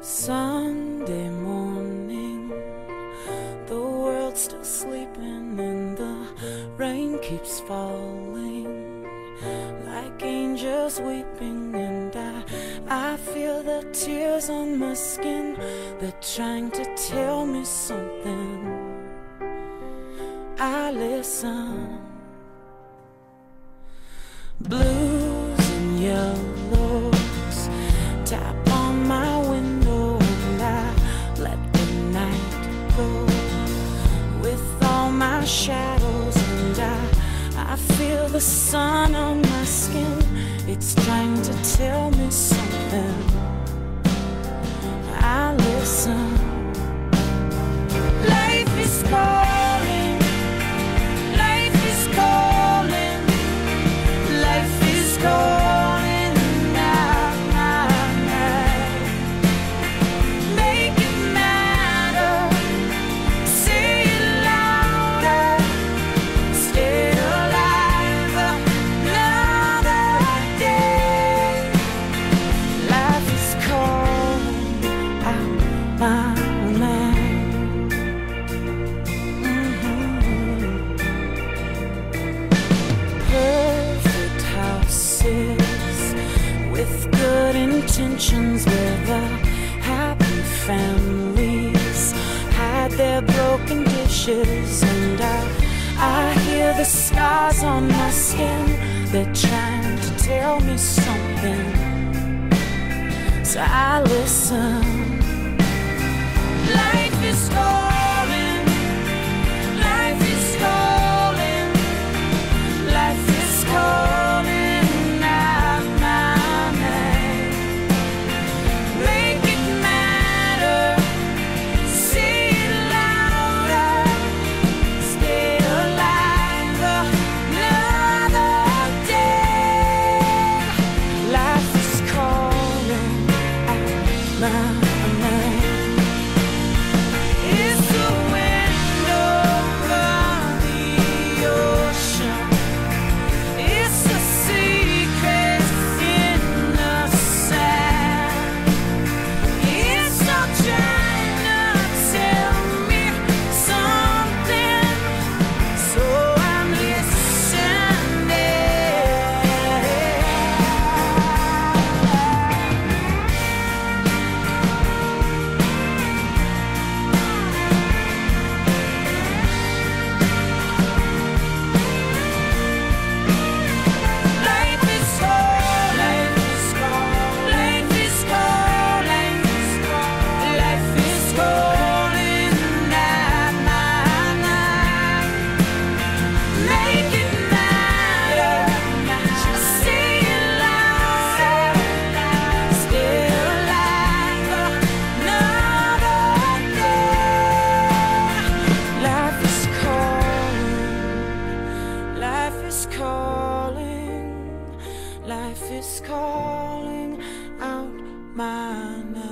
Sunday morning, the world's still sleeping and the rain keeps falling like angels weeping, and I feel the tears on my skin. They're trying to tell me something. I listen. Blues and yellows tap on my window, and I let the night go with all my shadows, and I feel the sun on my skin. It's trying to tell me something. I listen. Life is calling. Life is calling. Life is calling out my night. Make it matter. Say it louder. Stay alive another day. Life is calling out my name. Perfect houses with good intentions, where the happy families hide their broken dishes, and I hear the scars on my skin. They're trying to tell me something, so I listen. Life is calling. Life is calling. Life is calling out my name. Make it matter. Say it louder. Stay alive another day. Life is calling out my name. It's the window of the ocean. It's a secret in the sand. It's all trying to tell me something, so I'm listening. Life is calling. Life is calling. Life is calling at my night. Make it matter. Say it louder. Stay alive another day. Life is calling. Life is calling. Life is calling out my name.